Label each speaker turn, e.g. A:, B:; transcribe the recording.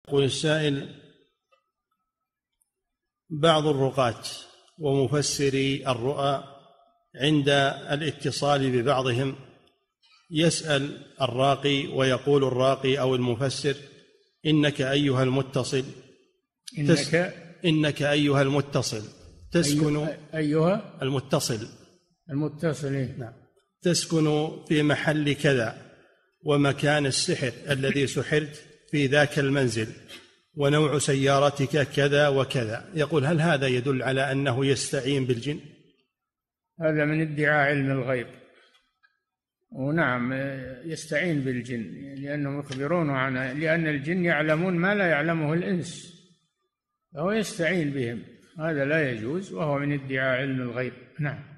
A: يقول السائل: بعض الرقاة ومفسري الرؤى عند الاتصال ببعضهم يسأل الراقي ويقول الراقي أو المفسر: إنك أيها المتصل إنك أيها المتصل تسكن
B: أيها
A: المتصل
B: نعم
A: تسكن في محل كذا، ومكان السحر الذي سحرت في ذاك المنزل، ونوع سيارتك كذا وكذا. يقول: هل هذا يدل على أنه يستعين بالجن؟
B: هذا من ادعاء علم الغيب، ونعم يستعين بالجن لأنهم يخبرونه عنه، لأن الجن يعلمون ما لا يعلمه الإنس، فهو يستعين بهم. هذا لا يجوز، وهو من ادعاء علم الغيب. نعم.